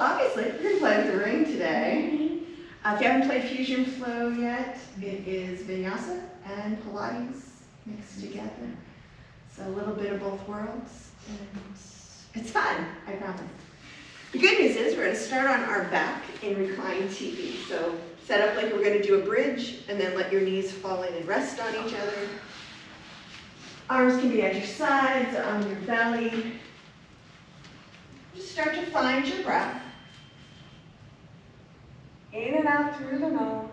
obviously, we're going to play with the ring today. If you haven't played Fusion Flow yet, it is Vinyasa and Pilates mixed together. So a little bit of both worlds. And it's fun, I promise. The good news is we're going to start on our back in reclined TV. So set up like we're going to do a bridge, and then let your knees fall in and rest on each other. Arms can be at your sides or on your belly. Just start to find your breath. In and out through the nose.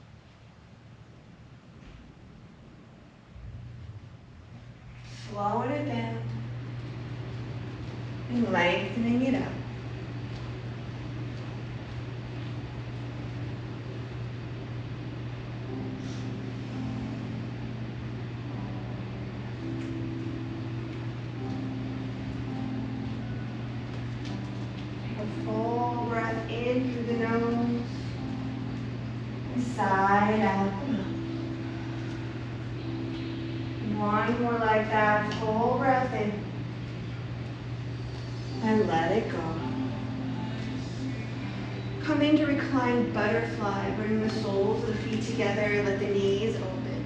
Slowing it down. And lengthening it out. In through the nose, and side out the mouth. One more like that, full breath in, and let it go. Come into reclined butterfly, bring the soles of the feet together, let the knees open.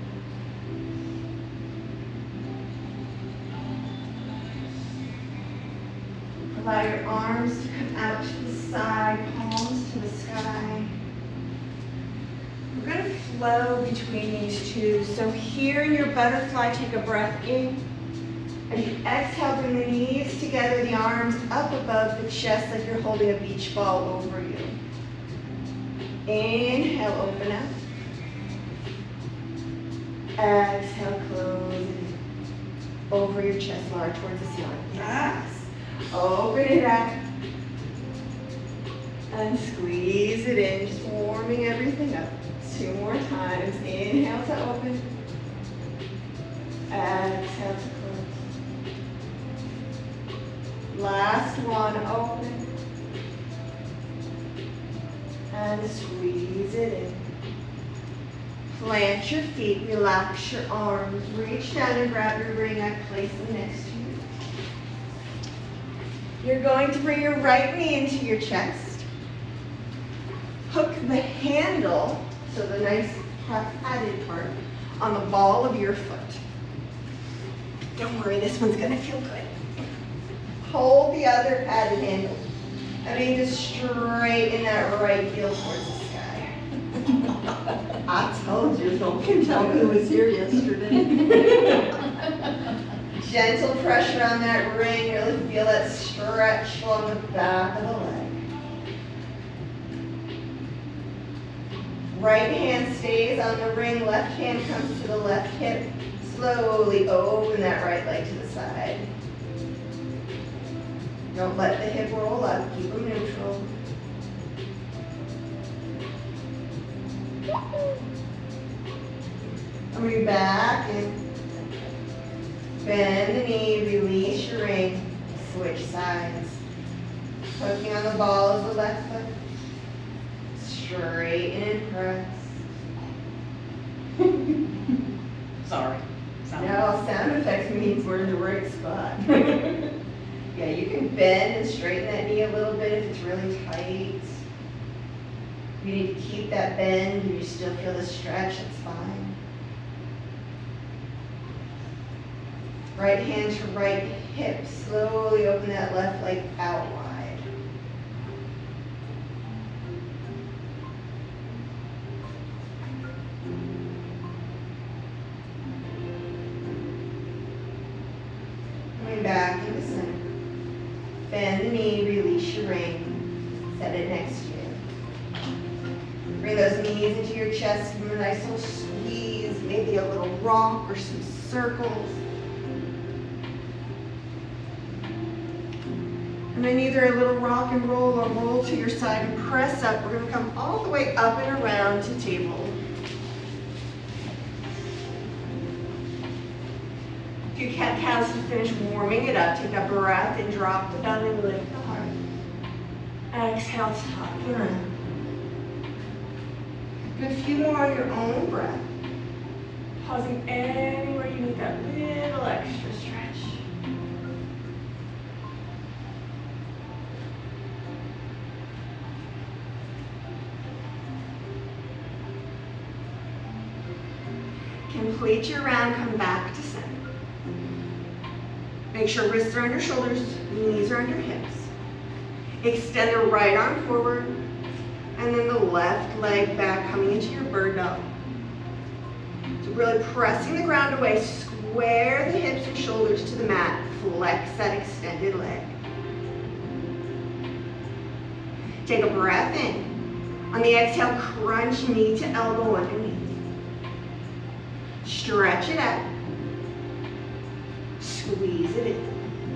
Allow your arms to come out to the side, palms to the sky. We're going to flow between these two. So here in your butterfly, take a breath in. As you exhale, bring the knees together, the arms up above the chest like you're holding a beach ball over you. Inhale, open up. Exhale, close it in. Over your chest, lower towards the ceiling. Yes. Open it up. And squeeze it in, just warming everything up. 2 more times. Inhale to open. Exhale to close. Last one, open. And squeeze it in. Plant your feet, relax your arms. Reach down and grab your ring. I place them next to you. You're going to bring your right knee into your chest. Hook the handle, so the nice padded part, on the ball of your foot. Don't worry, this one's going to feel good. Hold the other padded handle. I mean, just straighten that right heel towards the sky. I told you, no one can tell who was here yesterday. Gentle pressure on that ring. Really feel that stretch along the back of the leg. Right hand stays on the ring. Left hand comes to the left hip. Slowly open that right leg to the side. Don't let the hip roll up. Keep them neutral. I'm going to be back and bend the knee, release your ring, switch sides. Hooking on the ball of the left foot. Straighten and press. Sorry. No, sound effects means we're in the right spot. Yeah, you can bend and straighten that knee a little bit if it's really tight. If you need to keep that bend and you still feel the stretch, it's fine. Right hand to right hip. Slowly open that left leg out wide. Coming back into center. Bend the knee, release your ring. Set it next to you. Bring those knees into your chest. Give them a nice little squeeze. Maybe a little rock or some circles. And then either a little rock and roll or roll to your side and press up. We're going to come all the way up and around to table. If you cat cows to finish warming it up, take a breath and drop the belly, lift the heart. Exhale, tuck it around. Do a few more on your own breath. Pausing anywhere you need that little extra stretch. Complete your round, come back to center. Make sure wrists are under shoulders, knees are under hips. Extend the right arm forward, and then the left leg back, coming into your bird dog. So really pressing the ground away, square the hips and shoulders to the mat, flex that extended leg. Take a breath in. On the exhale, crunch knee to elbow underneath. Stretch it out. Squeeze it in.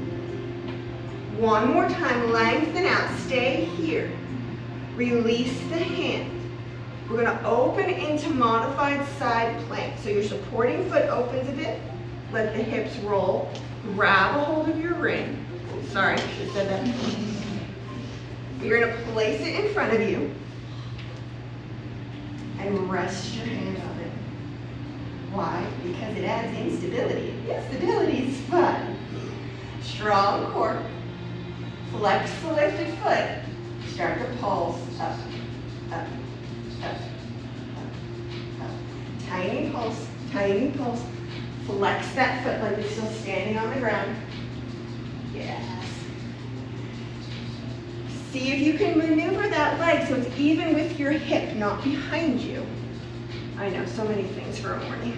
One more time, lengthen out, stay here. Release the hand. We're going to open into modified side plank. So your supporting foot opens a bit. Let the hips roll. Grab a hold of your ring. Sorry, I should have said that. You're going to place it in front of you. And rest your hand on it. Why? Because it adds instability. Yes, stability is fun. Strong core. Flex the lifted foot. Start to pulse up, up, up, up, up. Tiny pulse, tiny pulse. Flex that foot like you're still standing on the ground. Yes. See if you can maneuver that leg so it's even with your hip, not behind you. I know, so many things for a morning.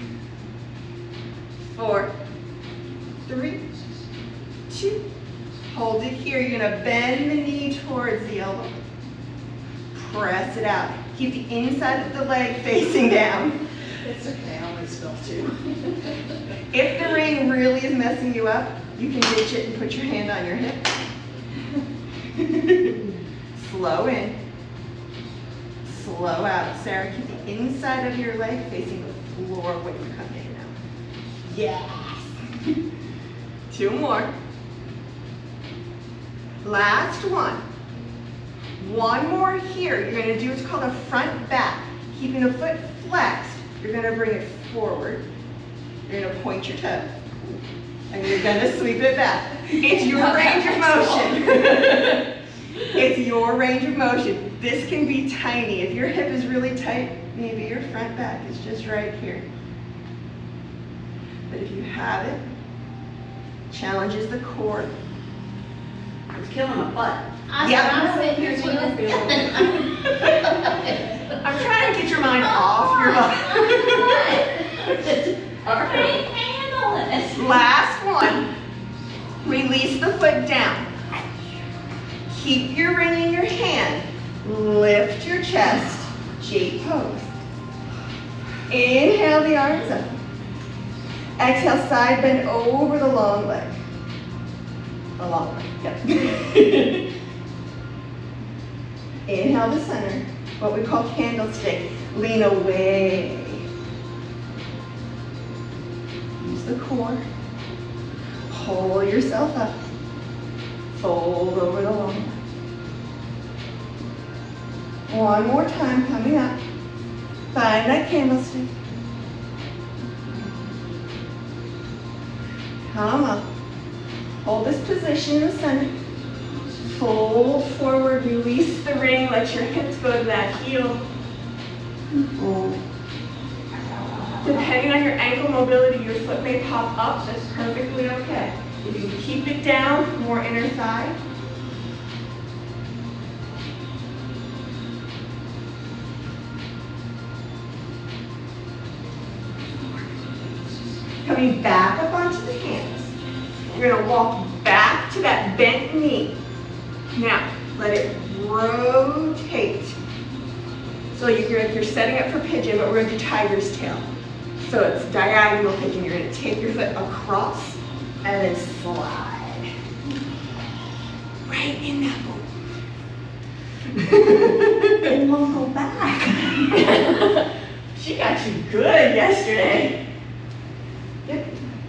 4, 3, 2. Hold it here. You're going to bend the knee towards the elbow. Press it out. Keep the inside of the leg facing down. It's okay, I always feel too. If the ring really is messing you up, you can ditch it and put your hand on your hip. Slow in. Slow out. Sarah, keep the inside of your leg facing the floor when you come in now. Yes. 2 more. Last one. One more here. You're going to do what's called a front back. Keeping the foot flexed, you're going to bring it forward. You're going to point your toe. And you're going to sweep it back. It's your range of motion. It's your range of motion. This can be tiny. If your hip is really tight, maybe your front back is just right here. But if you have it, challenges the core. It's killing my butt. I'm sitting here doing this. I'm trying to get your mind off your butt. I can't handle it. Last one. Release the foot down. Keep your ring in your hand. Lift your chest. Jade pose. Inhale the arms up. Exhale, side bend over the long leg. The long leg, yep. Inhale to center, what we call candlestick. Lean away. Use the core. Pull yourself up. Fold over the long leg. One more time, coming up. Find that candlestick. Come up. Hold this position in the center. Fold forward, release the ring, let your hips go to that heel. Fold. Depending on your ankle mobility, your foot may pop up, that's perfectly okay. If you keep it down, more inner thigh. Coming back up onto the hands. You're going to walk back to that bent knee. Now, let it rotate. So you're setting up for pigeon, but we're going to do tiger's tail. So it's diagonal pigeon. You're going to take your foot across and then slide. Right in that bone. It won't go back. She got you good yesterday. Yep.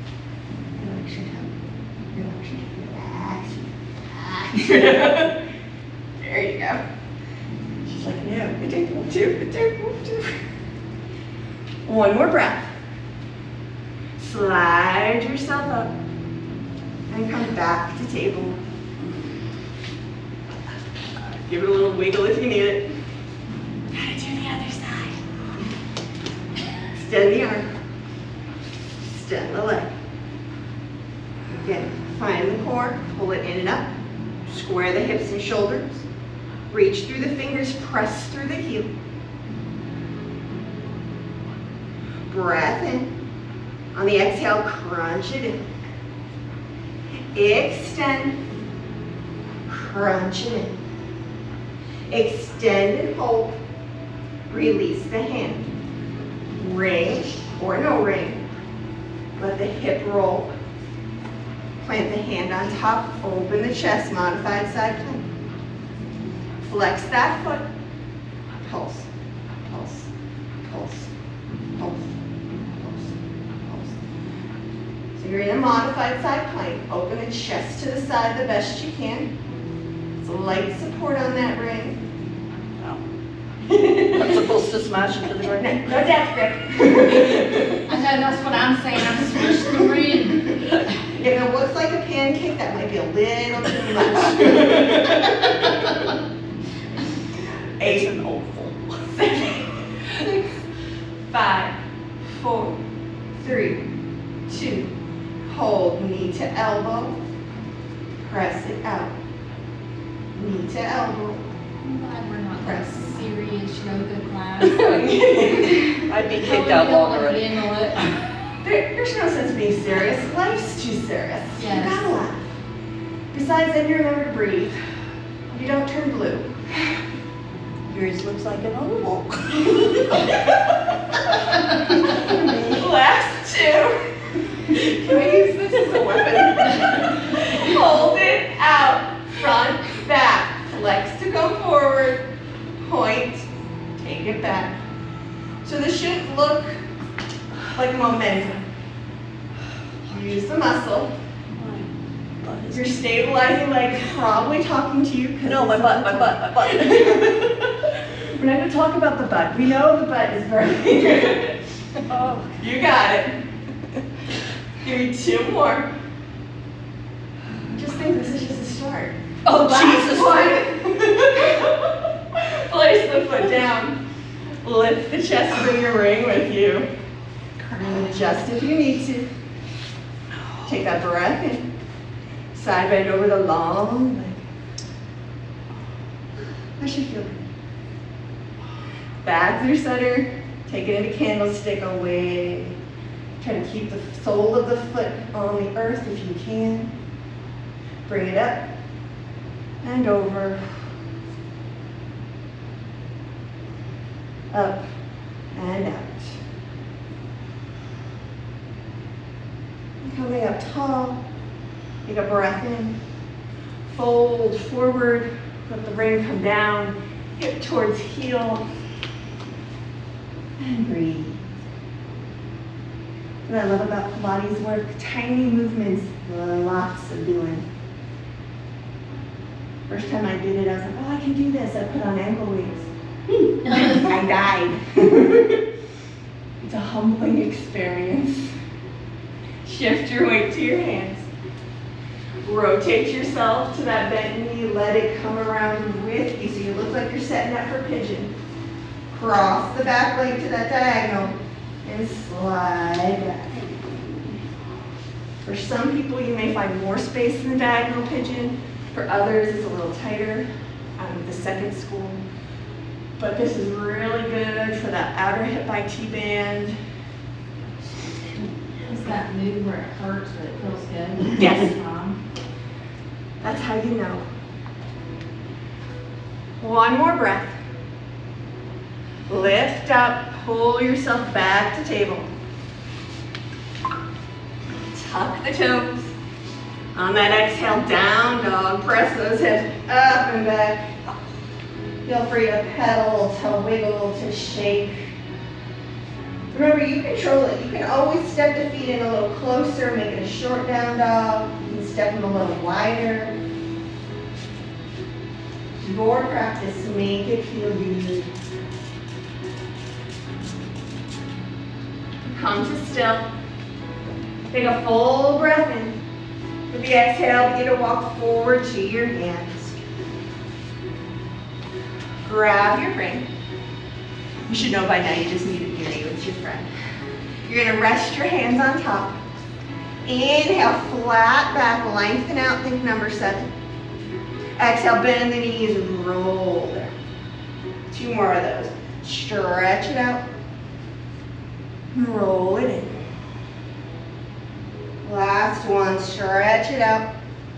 There you go. She's like, no, it takes one, two, it takes one, two. One more breath. Slide yourself up and come back to table. Give it a little wiggle if you need it. Gotta do the other side. Extend the arm. extend the leg. Again, find the core, pull it in and up. Square the hips and shoulders. Reach through the fingers, press through the heel. Breath in. On the exhale, crunch it in. Extend. Crunch it in. Extend and hold. Release the hand. Ring or no ring. Let the hip roll. Plant the hand on top. Open the chest. Modified side plank. Flex that foot. Pulse. Pulse. Pulse. Pulse. So you're in a modified side plank. Open the chest to the side the best you can. It's a light support on that ring. Oh. I'm supposed to smash into the ground? No death grip. I know, that's what I'm saying, I'm smushed the ring. If it looks like a pancake, that might be a little too much. It's an oval. 6, 5, 4, 3, 2. Hold knee to elbow. Press it out. Knee to elbow. I'm glad we're not that serious yoga class. I'd be kicked out long already. There's no sense of being serious. Life's too serious. Yes. You gotta laugh. Besides, then you remember to breathe. You don't turn blue. Yours looks like an oval. Last 2. Can I use this as a weapon? Hold it out. Front, back. Flex to go forward. Point. Take it back. So this shouldn't look like momentum. Use the muscle. Your stabilizing leg is probably talking to you. No, my butt. We're not going to talk about the butt. We know the butt is very good. Oh. You got it. Give me 2 more. Just think this is just a start. Oh, Last Jesus. one. Place the foot down. Lift the chest, bring your ring with you. Adjust if you need to. Take that breath in. Side bend over the long leg. That should feel good. Back through center. Take it into candlestick away. Try to keep the sole of the foot on the earth if you can. Bring it up and over. Up and out. Coming up tall. Take a breath in. Fold forward. Let the ring come down. Hip towards heel. And breathe. What I love about Pilates work, tiny movements, lots of doing. First time I did it, I was like, oh, I can do this. I put on ankle weights. I died. It's a humbling experience. Shift your weight to your hands. Rotate yourself to that bent knee. Let it come around with you so you look like you're setting up for pigeon. Cross the back leg to that diagonal and slide back. For some people, you may find more space in the diagonal pigeon. For others, it's a little tighter. The second school. But this is really good for that outer hip IT band. Is that move where it hurts but it feels good? Yes. That's how you know. One more breath. Lift up, pull yourself back to table. Tuck the toes. On that exhale, down dog. Press those hips up and back. Feel free to pedal, to wiggle, to shake. Remember, you control it. You can always step the feet in a little closer, make it a short down dog. You can step them a little wider. Your practice, make it feel good. Come to still. Take a full breath in. With the exhale, begin to walk forward to your hands. Grab your ring. You should know by now you just need it near you. It's your friend. You're gonna rest your hands on top. Inhale, flat back, lengthen out, think number 7. Exhale, bend the knees, roll there. 2 more of those. Stretch it out. Roll it in. Last one, stretch it out.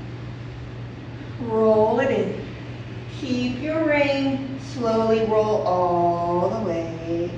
Roll it in. Keep your ring, slowly roll all the way.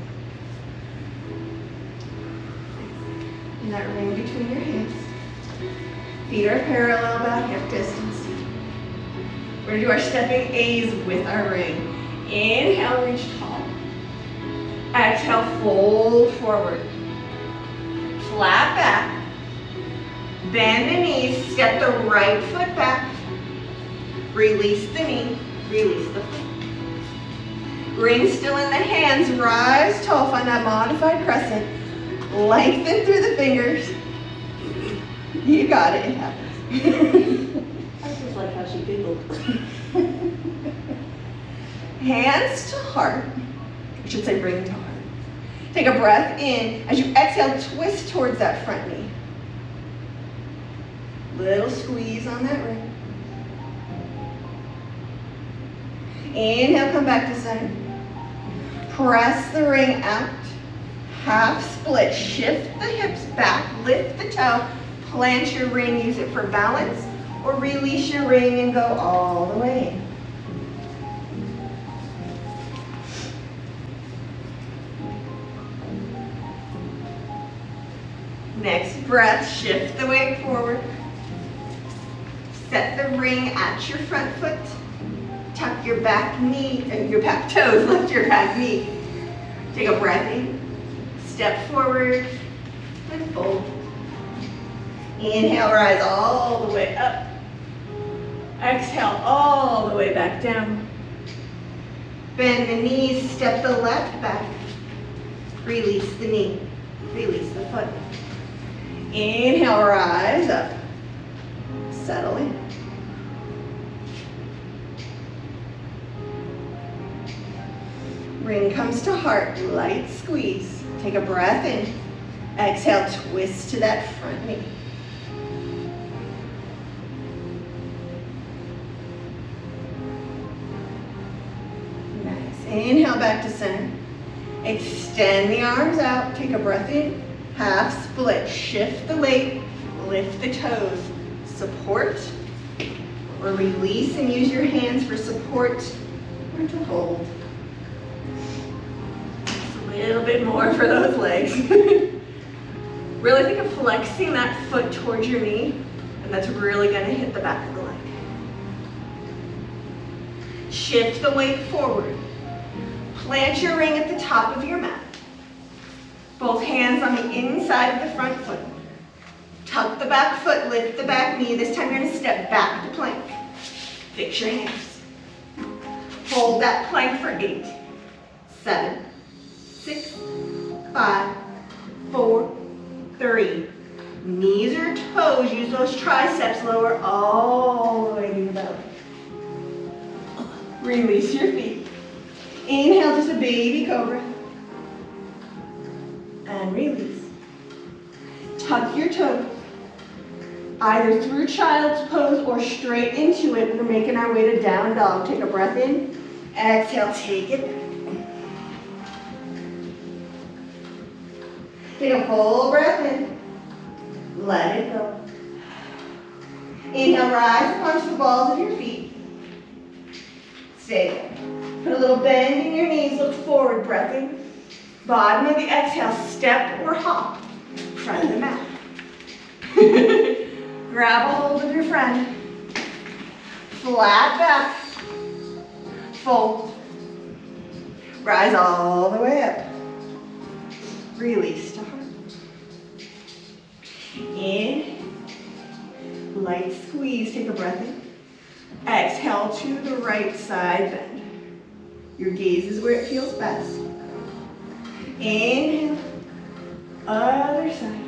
And that ring between your hands. Feet are parallel about hip distance. We're gonna do our stepping A's with our ring. Inhale, reach tall. Exhale, fold forward. Flat back. Bend the knees, step the right foot back. Release the knee, release the foot. Ring still in the hands, rise tall, find that modified crescent. Lengthen through the fingers. You got it, it happens. I just like how she giggled. Hands to heart. I should say ring to heart. Take a breath in. As you exhale, twist towards that front knee. Little squeeze on that ring. Inhale, come back to center. Press the ring out. Half split. Shift the hips back. Lift the toe. Plant your ring. Use it for balance. Or release your ring and go all the way in. Next breath, shift the weight forward. Set the ring at your front foot. Tuck your back knee, your back toes, lift your back knee. Take a breath in. Step forward and fold. Inhale, rise all the way up. Exhale, all the way back down. Bend the knees, step the left back. Release the knee, release the foot. Inhale, rise up. Settle in. Ring comes to heart, light squeeze. Take a breath in. Exhale, twist to that front knee. Nice. Inhale back to center. Extend the arms out. Take a breath in. Half split. Shift the weight. Lift the toes. Support or release and use your hands for support or to hold. Just a little bit more for those legs. Really think of flexing that foot towards your knee, and that's really going to hit the back of the leg. Shift the weight forward. Plant your ring at the top of your mat. Both hands on the inside of the front foot. Tuck the back foot, lift the back knee. This time you're going to step back to plank. Fix your hands. Hold that plank for 8, 7, 6, 5, 4, 3. Knees or toes, use those triceps, lower all the way to your belly. Release your feet. Inhale, just a baby cobra. And release. Tuck your toes. Either through child's pose or straight into it. We're making our way to down dog. Take a breath in. Exhale, take it. Take a full breath in. Let it go. Inhale, rise and punch the balls of your feet. Stay there. Put a little bend in your knees. Look forward. Breath in. Bottom of the exhale. Step or hop. Front of the mat. Grab a hold of your friend. Flat back. Fold. Rise all the way up. Release to heart. In. Light squeeze. Take a breath in. Exhale to the right side bend. Your gaze is where it feels best. Inhale. Other side.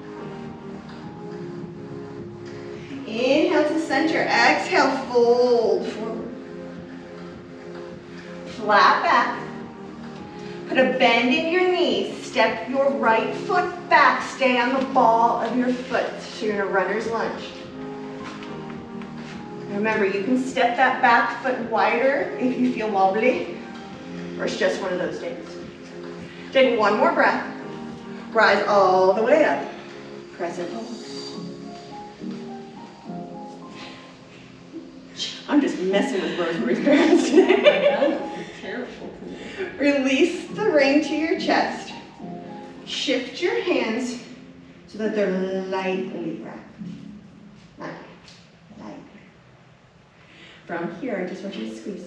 Inhale to center. Exhale, fold forward. Flat back. Put a bend in your knees. step your right foot back. Stay on the ball of your foot. So you're in a runner's lunge. Remember, you can step that back foot wider if you feel wobbly, or it's just one of those days. Take one more breath. Rise all the way up. Crescent pose. I'm just messing with Rosemary's parents today. Careful. Release the ring to your chest. Shift your hands so that they're lightly wrapped. Lightly. From here, I just want you to squeeze.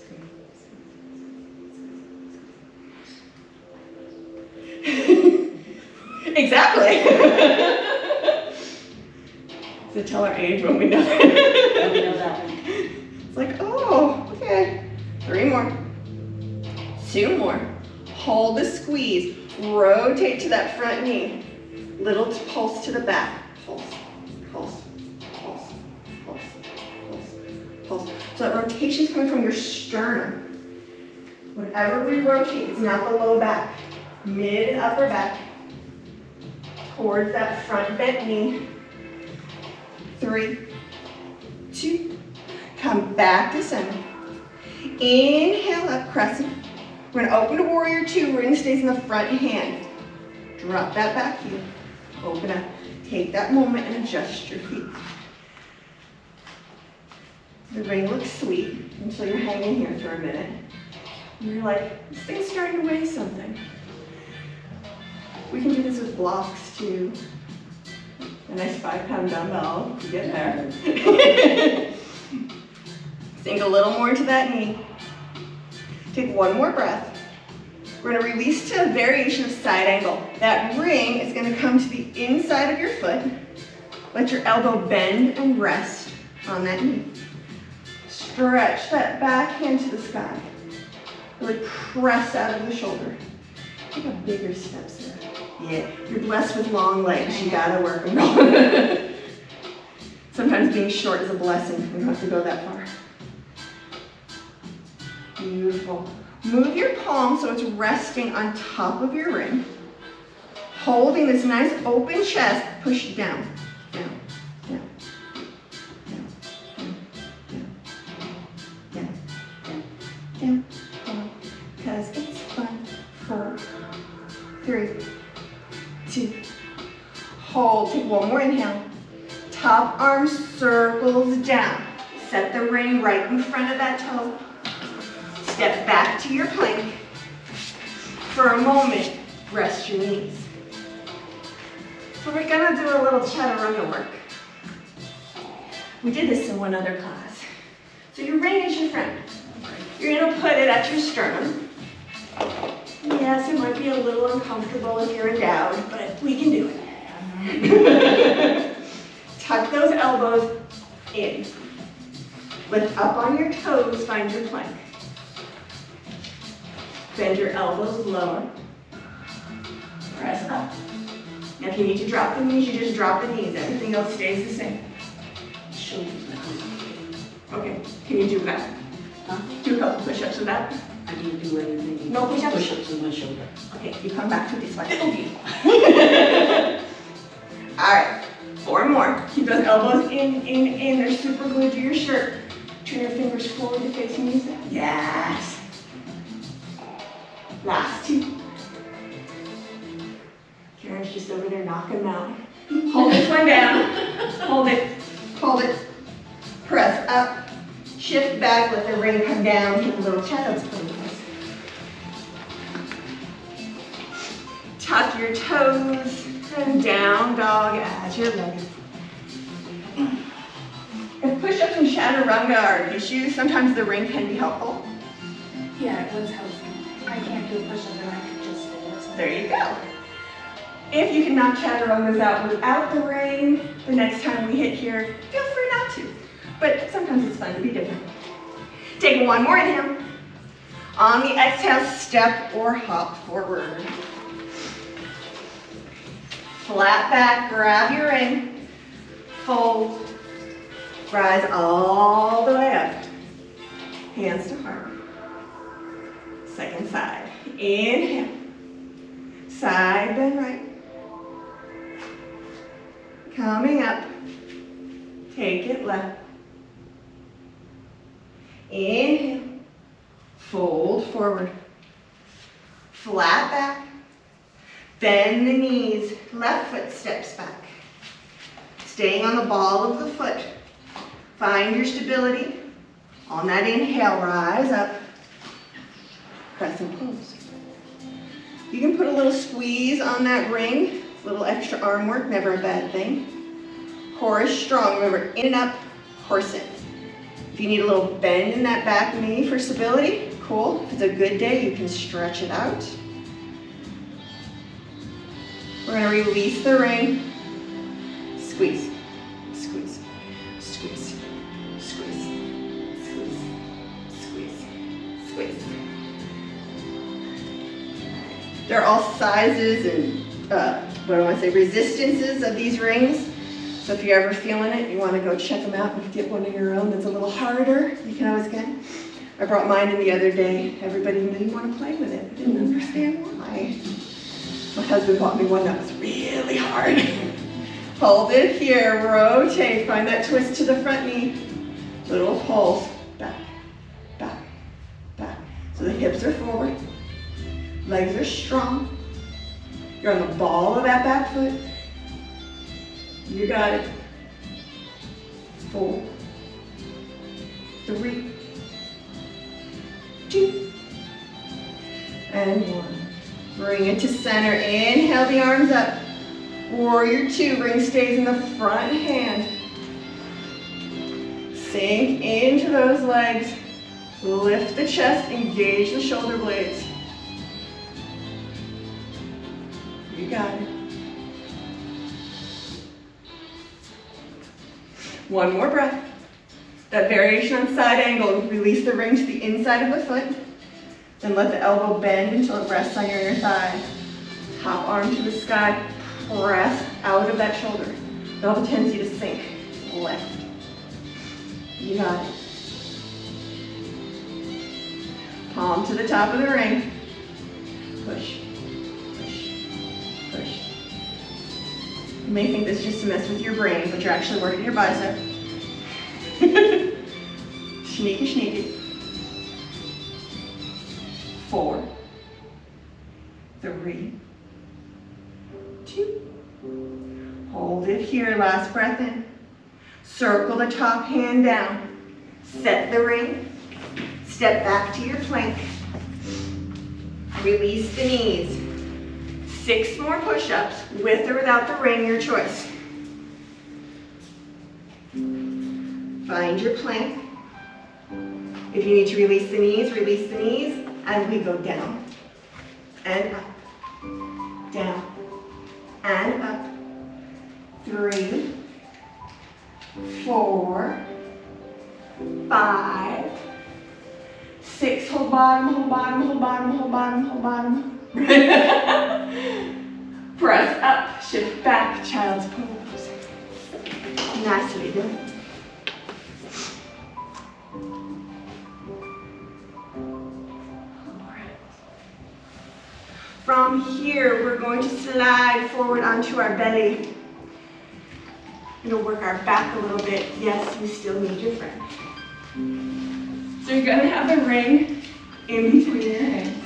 Exactly. To tell our age when we know it. We know that one. It's like, oh, okay. 3 more. 2 more. Hold the squeeze. Rotate to that front knee. Little pulse to the back. Pulse, pulse, pulse, pulse, pulse, pulse. So that rotation is coming from your sternum. Whenever we rotate, it's not the low back. Mid and upper back. Towards that front bent knee. 3, 2, come back to center. Inhale up, crescent. We're gonna open to warrior 2, ring stays in the front hand. Drop that back heel, open up. Take that moment and adjust your feet. The ring looks sweet until you're hanging here for a minute. And you're like, this thing's starting to weigh something. We can do this with blocks too. A nice 5-pound dumbbell to get there. Sink a little more into that knee. Take one more breath. We're going to release to a variation of side angle. That ring is going to come to the inside of your foot. Let your elbow bend and rest on that knee. Stretch that back hand to the sky. Really press out of the shoulder. Take a bigger step, Sarah. Yeah, you're blessed with long legs. You gotta work them. Sometimes being short is a blessing. We don't have to go that far. Beautiful. Move your palm so it's resting on top of your ring. Holding this nice open chest, push down, down, down, down, down, down, down, down, down, because it's fun. 4, 3, 2, hold, take one more inhale. Top arm circles down. Set the ring right in front of that toe. Step back to your plank. For a moment, rest your knees. So we're gonna do a little chaturanga work. We did this in one other class. So your ring is your friend. You're gonna put it at your sternum. Yes, it might be a little uncomfortable if you're endowed, but we can do it. Tuck those elbows in. Lift up on your toes, find your plank. Bend your elbows lower. Press up. Now if you need to drop the knees, you just drop the knees. Everything else stays the same. Shoulders now. Okay, can you do that? Huh? Do a couple push-ups with that. I didn't do anything. No push-ups? Push-ups on my shoulder. Okay, you come back to this one. All right, 4 more. Keep those elbows in. They're super glued to your shirt. Turn your fingers forward to face music. Yes. Last 2. Karen's just over there knocking them out. Hold this one down. Hold it. Hold it. Press up. Shift back. Let the ring come down. Take a little child's pose. Tuck your toes and down dog as you're ready. If push-ups and chaturanga are issues, sometimes the ring can be helpful. Yeah, it was helpful. I can't do a push-up, and I could just stay there. There you go. If you can knock chaturangas out without the ring, the next time we hit here, feel free not to. But sometimes it's fun to be different. Take one more inhale. On the exhale, step or hop forward. Flat back, grab your ring, fold, rise all the way up. Hands to heart. Second side. Inhale. Side bend right. Coming up. Take it left. Inhale. Fold forward. Flat back. Bend the knees. Left foot steps back. Staying on the ball of the foot. Find your stability. On that inhale, rise up. Press and pulse. You can put a little squeeze on that ring. A little extra arm work, never a bad thing. Core is strong. Remember, in and up, horse in. If you need a little bend in that back knee for stability, cool. If it's a good day, you can stretch it out. We're going to release the ring. Squeeze, squeeze, squeeze, squeeze, squeeze, squeeze, squeeze. They're all sizes and, what do I want to say, resistances of these rings. So if you're ever feeling it, you want to go check them out and get one of your own that's a little harder, you can always get. I brought mine in the other day. Everybody didn't want to play with it. I didn't understand why. My husband bought me one that was really hard. Hold it here, rotate, find that twist to the front knee. Little pulse, back, back, back. So the hips are forward, legs are strong. You're on the ball of that back foot. You got it. 4, 3, 2, and 1. Bring it to center. Inhale the arms up. Warrior 2. Ring stays in the front hand. Sink into those legs. Lift the chest. Engage the shoulder blades. You got it. One more breath. That variation on side angle. Release the ring to the inside of the foot. Then let the elbow bend until it rests on your inner thigh. Top arm to the sky. Press out of that shoulder. The elbow tendency to sink. Lift. You got it. Palm to the top of the ring. Push. Push. Push. You may think this is just to mess with your brain, but you're actually working your bicep. Sneaky, sneaky. 4, 3, 2. Hold it here. Last breath in. Circle the top hand down. Set the ring. Step back to your plank. Release the knees. 6 more push-ups, with or without the ring, your choice. Find your plank. If you need to release the knees, and we go down, and up, down, and up. 3, 4, 5, 6. Hold bottom, hold bottom, hold bottom, hold bottom, hold bottom. Press up, shift back, child's pose. Nicely done. From here, we're going to slide forward onto our belly. We're going to work our back a little bit. Yes, you still need your friend. So you're going to have the ring in between your hands.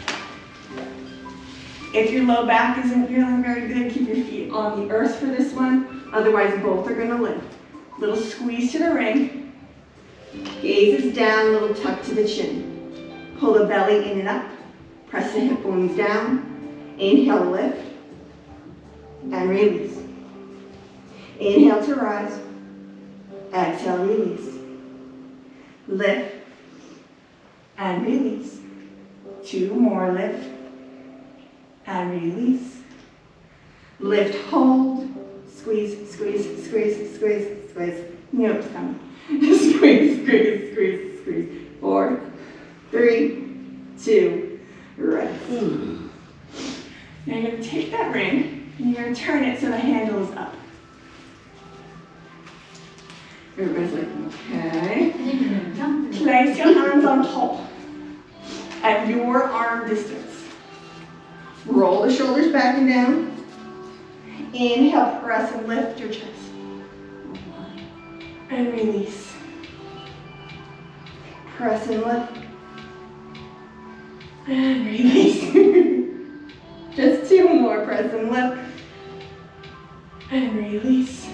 If your low back isn't feeling very good, keep your feet on the earth for this one. Otherwise, both are going to lift. Little squeeze to the ring. Gaze is down, little tuck to the chin. Pull the belly in and up. Press the hip bones down. Inhale, lift. And release. Inhale to rise. Exhale, release. Lift. And release. 2 more, lift. And release. Lift, hold. Squeeze, squeeze, squeeze, squeeze, squeeze. You know what's coming. Squeeze, squeeze, squeeze, squeeze. 4, 3, 2, rest. Now you're going to take that ring and you're going to turn it so the handle is up. Everybody's like, okay. Place your hands on top at your arm distance. Roll the shoulders back and down. Inhale, press and lift your chest. And release. Press and lift. And release. Just two more. Press and lift. And release.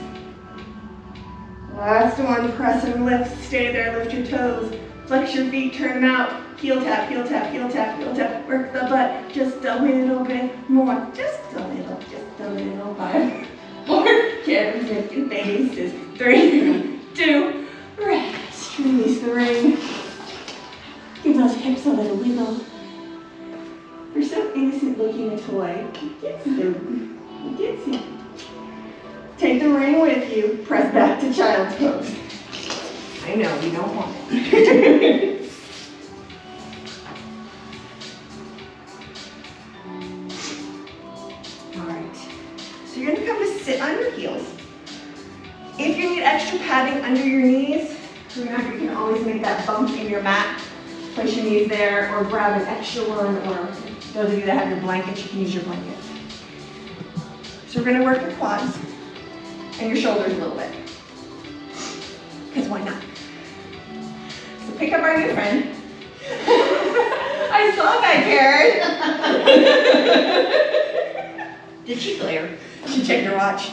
Last one. Press and lift. Stay there. Lift your toes. Flex your feet. Turn them out. Heel tap, heel tap, heel tap, heel tap. Work the butt just a little bit more. Just a little, just a little. 5, 4, get making faces. 3, 2, rest. Release the ring. Give those hips a little wiggle. You're so innocent looking a toy. It gets you. It gets you. Take the ring with you. Press back to child's pose. I know, you don't want it. So you're going to come to sit on your heels. If you need extra padding under your knees, remember you can always make that bump in your mat. Place your knees there or grab an extra one, or those of you that have your blankets, you can use your blanket. So we're going to work your quads and your shoulders a little bit. Because why not? So pick up our new friend. I saw that, Karen. Did she glare? She checked her watch.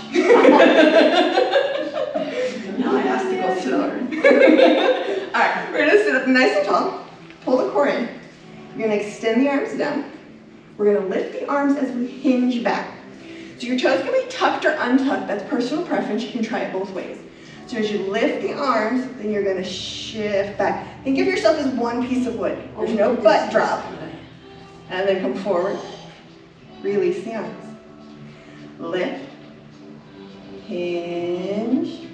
Now I have to go slower. All right, we're gonna sit up nice and tall. Pull the core in. You're gonna extend the arms down. We're gonna lift the arms as we hinge back. So your toes can be tucked or untucked. That's personal preference. You can try it both ways. So as you lift the arms, then you're gonna shift back. Think of yourself as one piece of wood. There's no butt drop. And then come forward. Release the arms. Lift, hinge,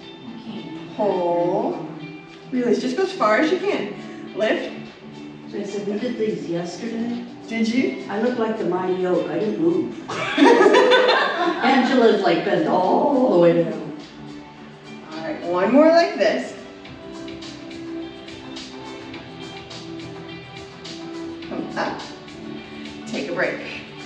pull, release. Just go as far as you can. Lift. So I said, we did these yesterday. Did you? I look like the mighty oak. I didn't move. Angela's like bent all the way down. All right, one more like this. Come up. Take a break.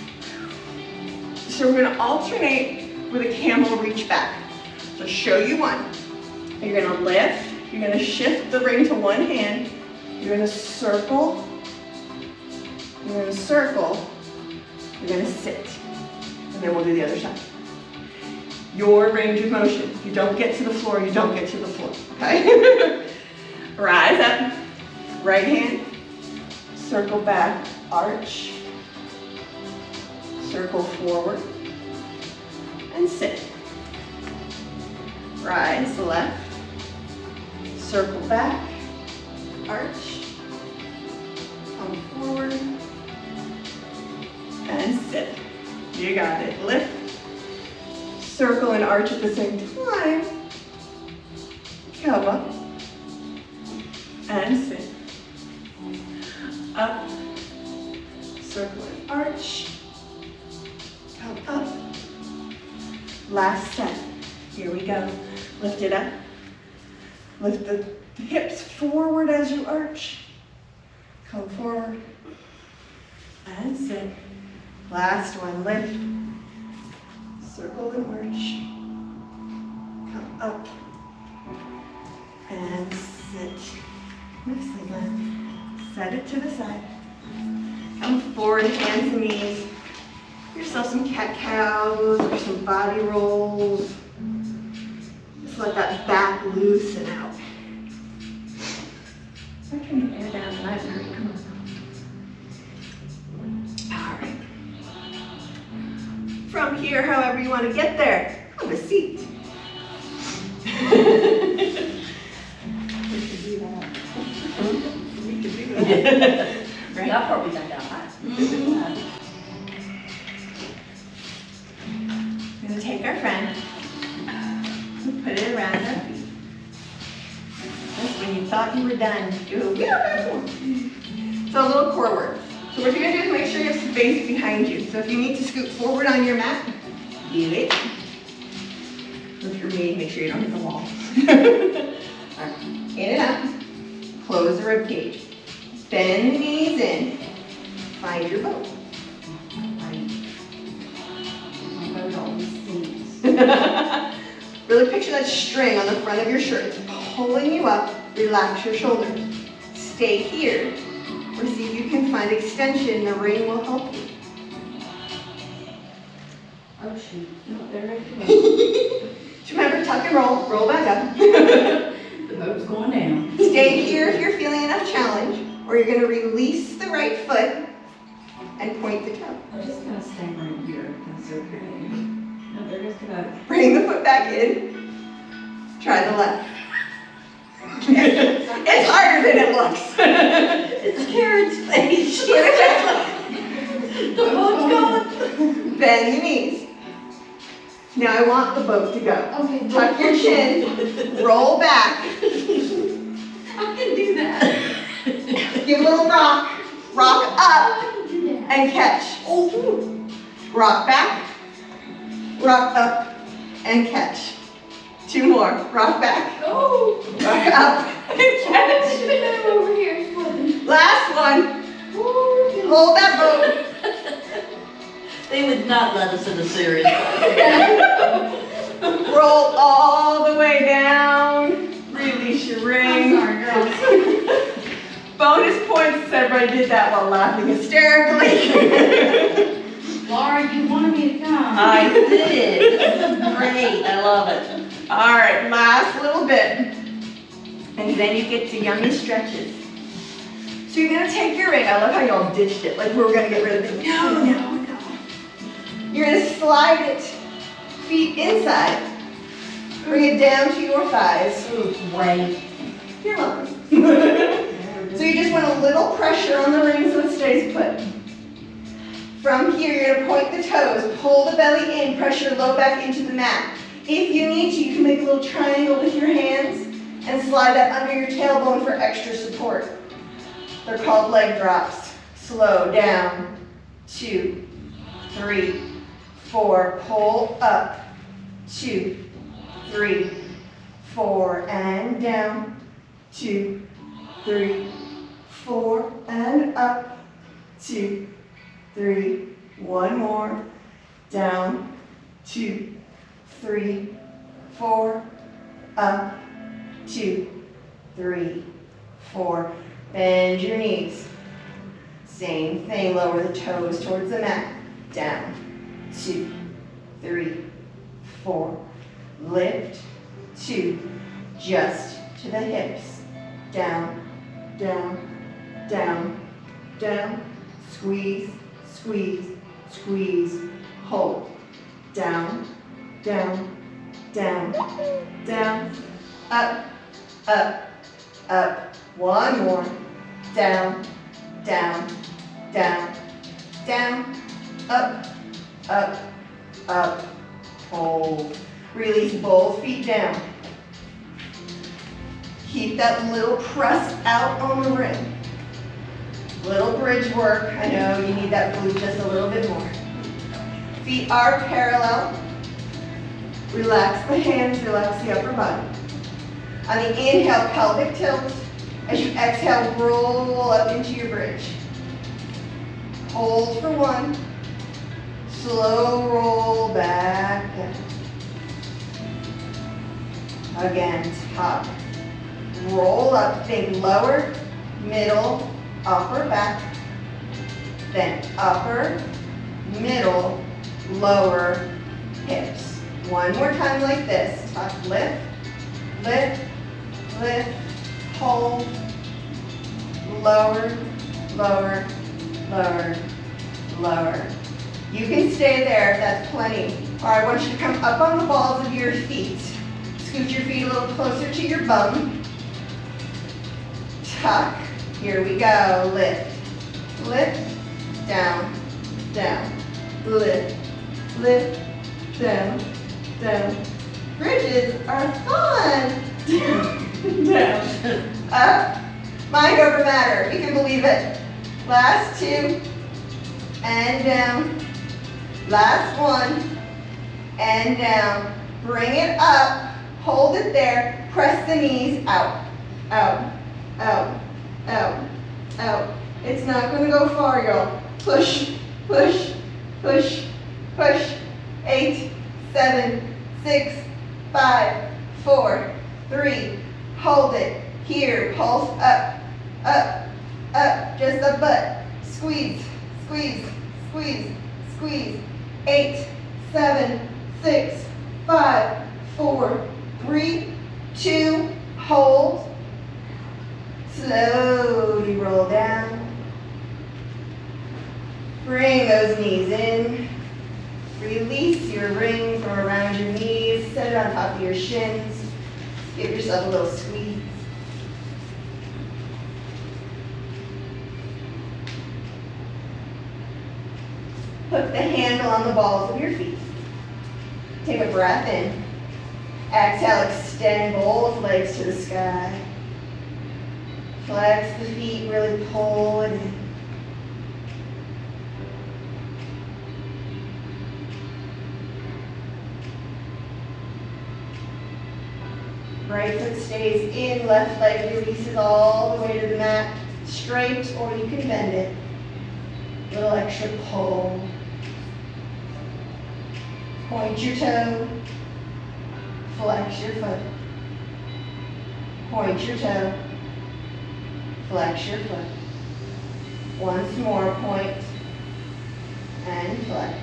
So we're going to alternate with a camel reach back. So show you one. You're going to lift. You're going to shift the ring to one hand. You're going to circle. You're going to circle. You're going to sit. And then we'll do the other side. Your range of motion. If you don't get to the floor, you don't get to the floor. Okay? Rise up. Right hand. Circle back. Arch. Circle forward and sit. Rise left, circle back, arch, come forward, and sit. You got it. Lift, circle and arch at the same time. Come up and sit. Up, circle and arch. Come up. Last set. Here we go. Lift it up. Lift the hips forward as you arch. Come forward. And sit. Last one. Lift. Circle and arch. Come up. And sit. Nicely done. Set it to the side. Come forward, hands and knees. Yourself some cat-cows or some body rolls. Just let that back loosen out. I can air down the library. Come on. All right. From here, however you want to get there, have a seat. We should do that. We could do that. Right? That probably not that high. We're going to take our friend and put it around our feet. Just when you thought you were done, do a little bit more. So a little core work. So what you're going to do is make sure you have space behind you. So if you need to scoot forward on your mat, do it. If you're me, make sure you don't hit the wall. All right. In and out. Close the rib cage. Bend the knees in. Find your boat. Really picture that string on the front of your shirt. It's pulling you up. Relax your shoulders. Stay here. Or see if you can find extension. The ring will help you. Oh shoot, no, they're ready to go. Just remember, tuck and roll. Roll back up. The boat's going down. Stay here if you're feeling enough challenge. Or you're going to release the right foot and point the toe. I'm just gonna stand right here. That's okay. No, they're just gonna. Bring the foot back in. Try the left. It's harder than it looks. It's Karen's face. The boat's going. Bend the knees. Now I want the boat to go. Okay. Tuck your chin. Roll back. I can do that. Give a little rock. Rock up I can do that. and catch. Rock back. Rock up and catch. 2 more. Rock back. Oh. Rock up and catch. I'm over here. Last one. Hold that boat. They would not let us in a series. Roll all the way down. Release your ring. I'm sorry, girls. Bonus points if everybody did that while laughing hysterically. Laura, you wanted me to come. I did. This is great. I love it. All right, last little bit. And then you get to yummy stretches. So you're gonna take your ring. I love how y'all ditched it. Like we were gonna get rid of it. No, no, no. You're gonna slide it, feet inside. Bring it down to your thighs. Ooh, wait. You're welcome. So you just want a little pressure on the ring so it stays put. From here, you're gonna point the toes, pull the belly in, pressure low back into the mat. If you need to, you can make a little triangle with your hands and slide that under your tailbone for extra support. They're called leg drops. Slow down. 2, 3, 4. Pull up. 2, 3, 4, and down. 2, 3, 4, and up. 2, 3, 1 more. Down. 2, 3, 4, up. 2, 3, 4. Bend your knees. Same thing, lower the toes towards the mat. Down. 2, 3, 4. Lift. 2. Just to the hips. Down, down, down, down. Squeeze, squeeze, squeeze. Hold. Down, down, down, down. Up, up, up. 1 more. Down, down, down, down. Up, up, up. Hold. Release both feet down. Keep that little press out on the ring. Little bridge work. I know you need that glute just a little bit more. Feet are parallel. Relax the hands, relax the upper body. On the inhale, pelvic tilt. As you exhale, roll up into your bridge. Hold for 1. Slow roll back down. Again, top. Roll up, think lower, middle, upper, back. Then upper, middle, lower, hips. 1 more time like this. Tuck, lift, lift, lift, hold, lower, lower, lower, lower. You can stay there if that's plenty. All right, I want you to come up on the balls of your feet. Scoot your feet a little closer to your bum. Tuck. Here we go. Lift, lift, down, down. Lift, lift, down, down. Bridges are fun. Down, up, mind over matter. You can believe it. Last 2, and down. Last 1, and down. Bring it up. Hold it there. Press the knees out, out, out, out, out. It's not going to go far, y'all. Push, push, push, push. 8, 7, 6, 5, 4, 3. Hold it. Here, pulse up, up, up. Just the butt. Squeeze, squeeze, squeeze, squeeze. 8, 7, 6, 5, 4, 3, 2. Hold. Slowly roll down. Bring those knees in. Release your ring from around your knees. Set it on top of your shins. Give yourself a little squeeze. Hook the handle on the balls of your feet. Take a breath in. Exhale, extend both legs to the sky. Flex the feet, really pull it in. Right foot stays in, left leg releases all the way to the mat, straight, or you can bend it. A little extra pull. Point your toe, flex your foot. Point your toe, flex your foot. Once more, point and flex.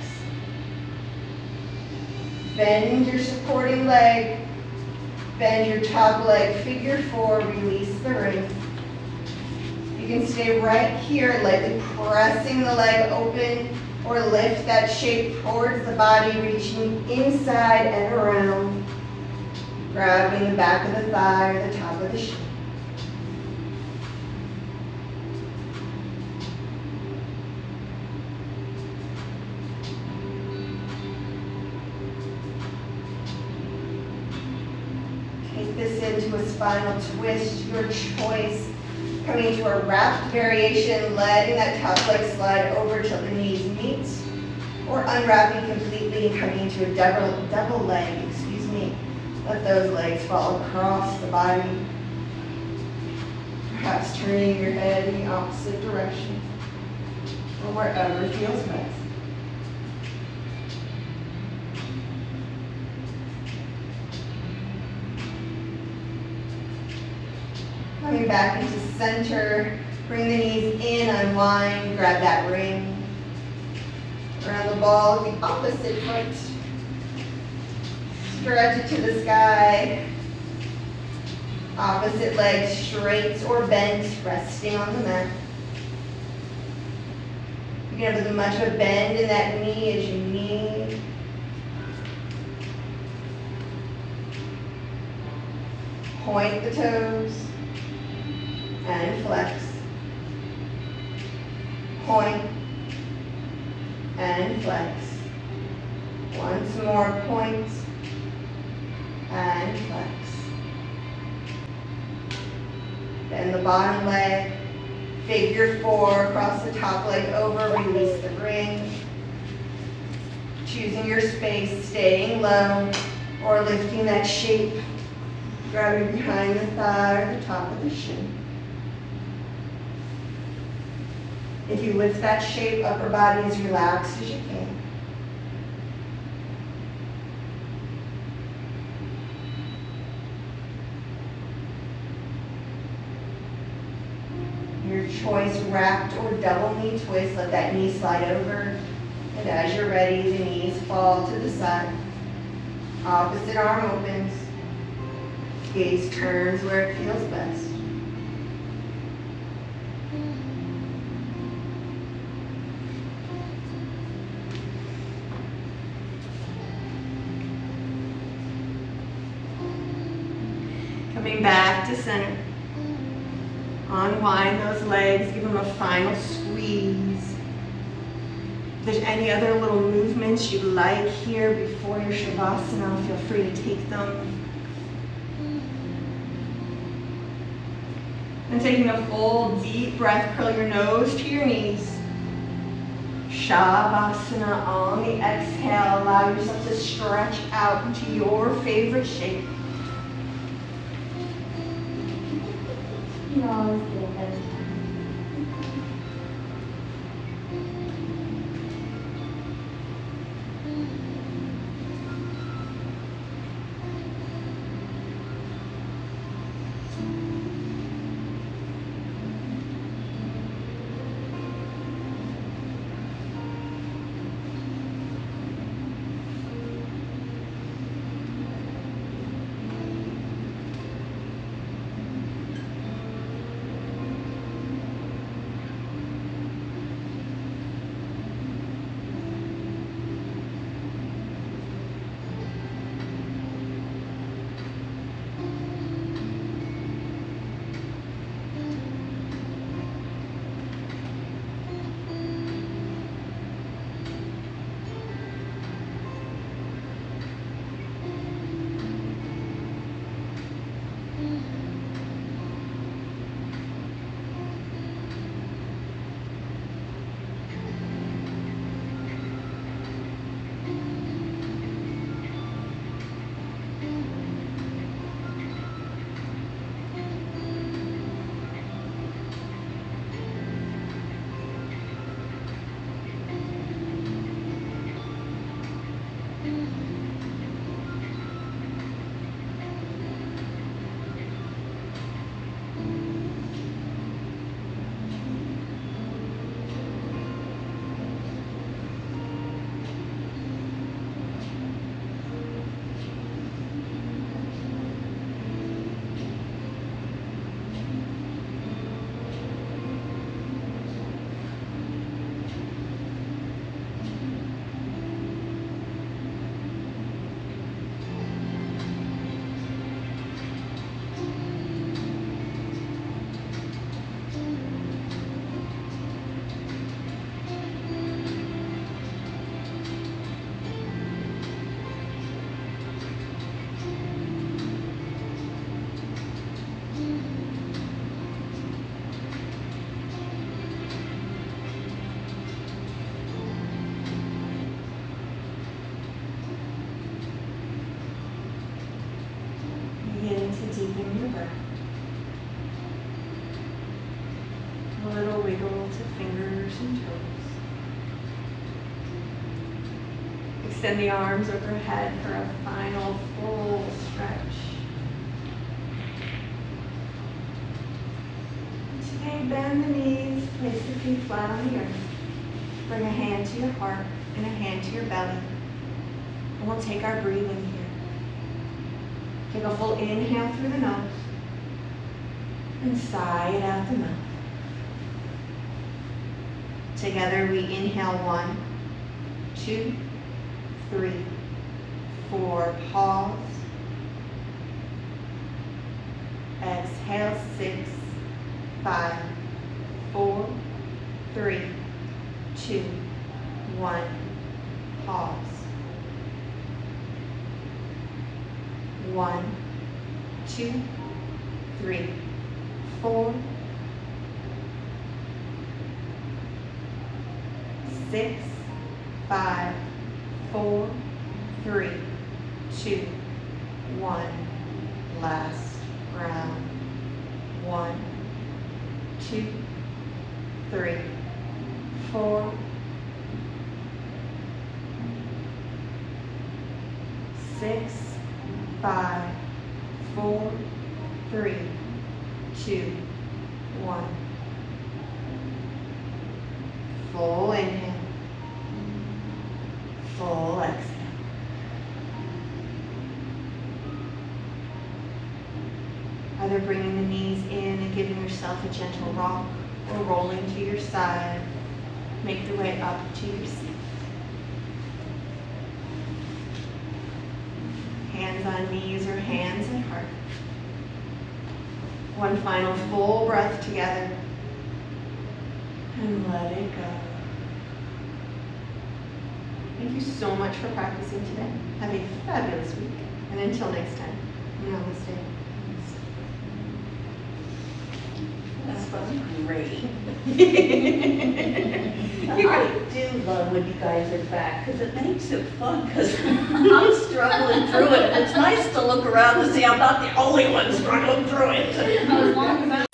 Bend your supporting leg. Bend your top leg, figure 4, release the ring. You can stay right here, lightly pressing the leg open, or lift that shape towards the body, reaching inside and around, grabbing the back of the thigh or the top of the shin. Take this into a spinal twist, your choice. Coming to a wrapped variation, letting that top leg slide over till the knees meet, or unwrapping completely and coming into a double leg, Let those legs fall across the body. Perhaps turning your head in the opposite direction, or wherever feels best. Coming back into center, bring the knees in, unwind, grab that ring. Around the ball of the opposite foot. Stretch it to the sky. Opposite leg straight or bent, resting on the mat. You can have as much of a bend in that knee as you need. Point the toes. And flex. Point and flex. Once more, point and flex. Bend the bottom leg, figure 4, cross the top leg over, release the ring. Choosing your space, staying low, or lifting that shape, grabbing behind the thigh or the top of the shin. If you lift that shape, upper body as relaxed as you can. Your choice, wrapped or double knee twist. Let that knee slide over. And as you're ready, the knees fall to the side. Opposite arm opens. Gaze turns where it feels best. Coming back to center. Unwind those legs, give them a final squeeze. If there's any other little movements you like here before your Shavasana, feel free to take them. And taking a full deep breath, curl your nose to your knees. Shavasana on the exhale, allow yourself to stretch out into your favorite shape. You always get a better time. Extend the arms overhead for a final full stretch. Today, bend the knees, place the feet flat on the earth. Bring a hand to your heart and a hand to your belly. And we'll take our breathing here. Take a full inhale through the nose and sigh it out the mouth. Together we inhale 1, 2, 3, 4, pause. Exhale 6, 5, 4, 3, 2, 1, pause. 1, 2, 3, 4, 6, 5, 4, 3, 2, 1. Last round. 1, 2, 3, 4, 6, 5, 4, 3, 2, 1. Full inhale. Full exhale. Either bringing the knees in and giving yourself a gentle rock, or rolling to your side. Make your way up to your seat. Hands on knees or hands at heart. One final full breath together. And let it go. Thank you so much for practicing today. Have a fabulous week. And until next time, namaste. That was great. You're I do love when you guys are back because it makes it fun because I'm struggling through it. It's nice to look around and see I'm not the only one struggling through it. As long as I